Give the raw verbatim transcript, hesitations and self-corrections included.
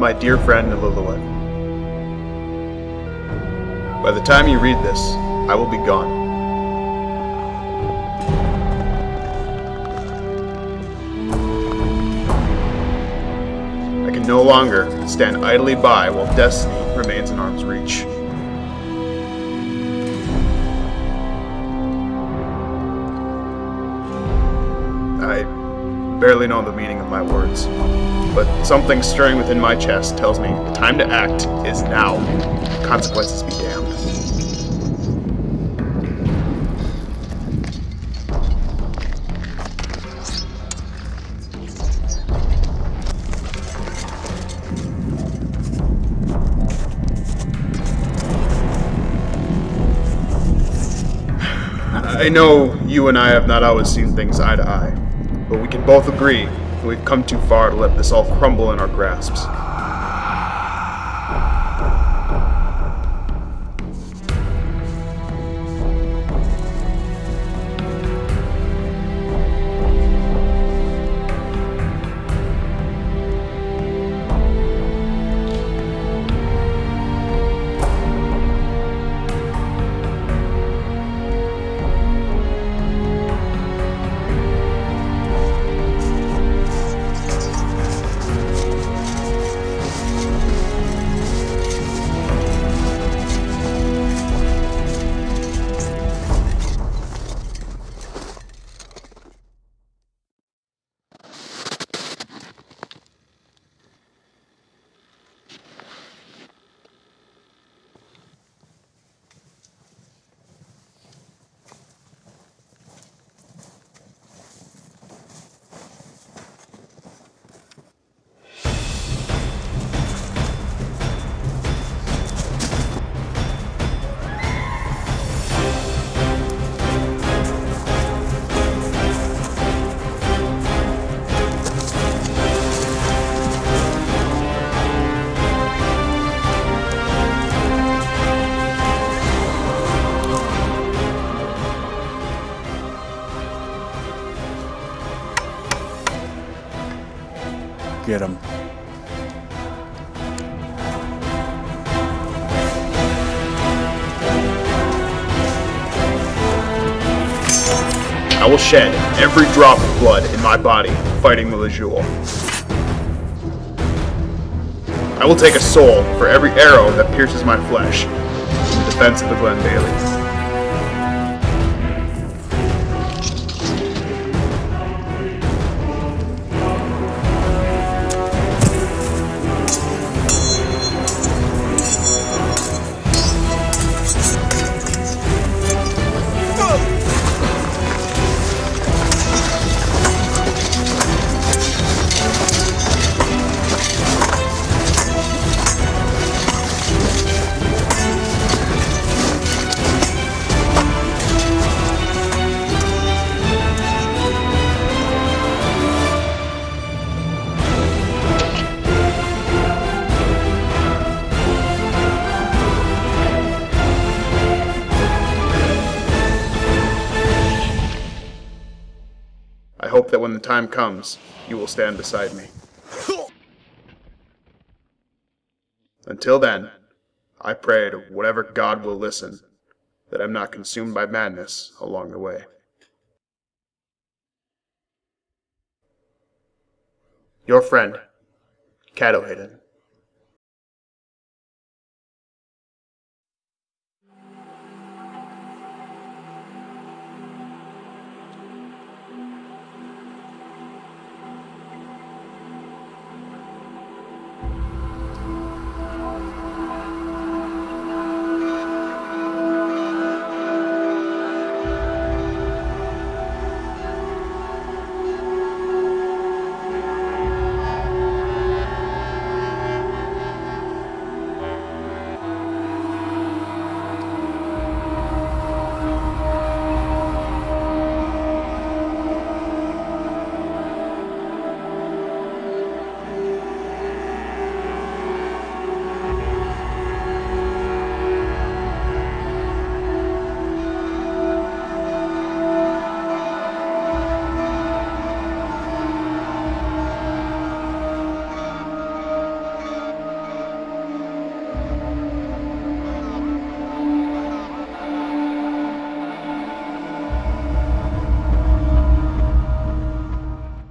my dear friend Eliliweth. By the time you read this, I will be gone. I can no longer stand idly by while destiny remains in arm's reach. I barely know the meaning of my words, but something stirring within my chest tells me the time to act is now. Consequences be damned. I know you and I have not always seen things eye to eye, but we can both agree that we've come too far to let this all crumble in our grasps. Get him. I will shed every drop of blood in my body fighting the Lejewel. I will take a soul for every arrow that pierces my flesh in defense of the Glen Bailey. I hope that when the time comes, you will stand beside me. Until then, I pray to whatever God will listen, that I'm not consumed by madness along the way. Your friend, Cadohaden.